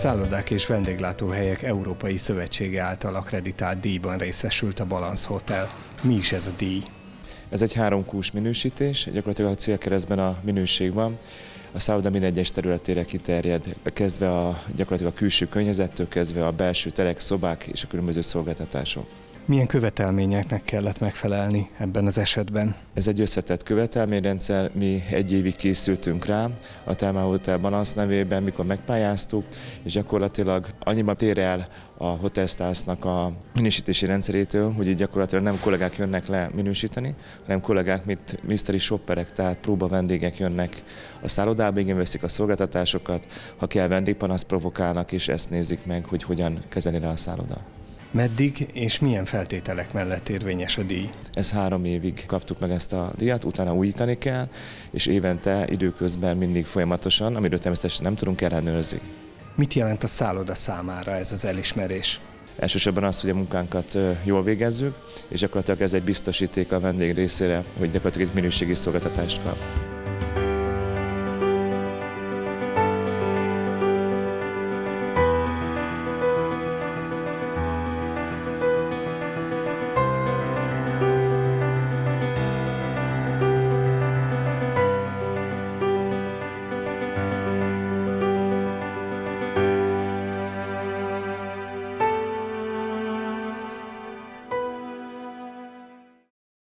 Szállodák és Vendéglátóhelyek Európai Szövetsége által akkreditált díjban részesült a Balansz Hotel. Mi is ez a díj? Ez egy 3 Q-s minősítés, gyakorlatilag a célkeresztben a minőség van. A szálloda minden egyes területére kiterjed, kezdve gyakorlatilag a külső környezettől, kezdve a belső terek, szobák és a különböző szolgáltatások. Milyen követelményeknek kellett megfelelni ebben az esetben? Ez egy összetett követelményrendszer, mi 1 évig készültünk rá a Thermal Hotel Balansz nevében, mikor megpályáztuk, és gyakorlatilag annyiban tér el a Hotel Stars-nak a minősítési rendszerétől, hogy így gyakorlatilag nem kollégák jönnek le minősíteni, hanem kollégák, mint mystery shopperek, tehát próba vendégek jönnek a szállodába, igen, veszik a szolgáltatásokat, ha kell vendégpanaszt provokálnak, és ezt nézik meg, hogy hogyan kezeli le a szálloda. Meddig és milyen feltételek mellett érvényes a díj? Ez 3 évig kaptuk meg ezt a díjat, utána újítani kell, és évente időközben mindig folyamatosan, amiről természetesen nem tudunk, ellenőrzni. Mit jelent a szálloda számára ez az elismerés? Elsősorban az, hogy a munkánkat jól végezzük, és gyakorlatilag ez egy biztosíték a vendég részére, hogy gyakorlatilag egy minőségi szolgáltatást kap.